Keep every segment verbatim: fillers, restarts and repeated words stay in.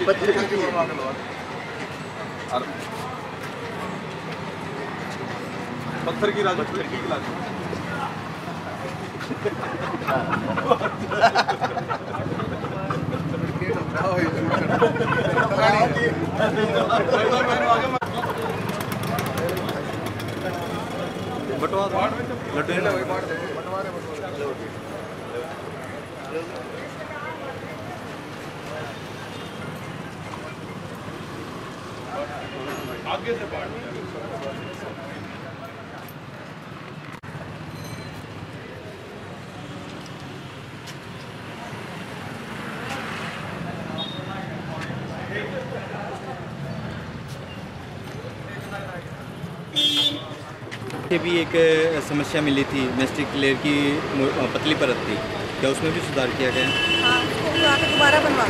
पत्थर की राजू पत्थर की गिलास बटवा आगे से बांट ये भी एक समस्या मिली थी, मेस्टिक लेयर की पतली परत थी, क्या उसमें भी सुधार किया गया? हाँ, उसको दोबारा बनवा।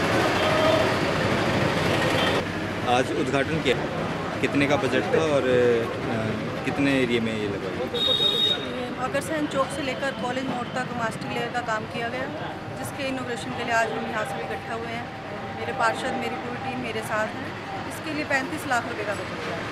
आज उद्घाटन किया, कितने का बजट था और कितने एरिया में ये लगा? अग्रसेन चौक से लेकर कॉलेज मोड़ तक मास्टिक लेयर का काम किया गया, जिसके इनोग्रेशन के लिए आज हम यहाँ से इकट्ठा हुए हैं। मेरे पार्षद, मेरी पूरी टीम मेरे साथ हैं। इसके लिए पैंतीस लाख रुपए का बजट है।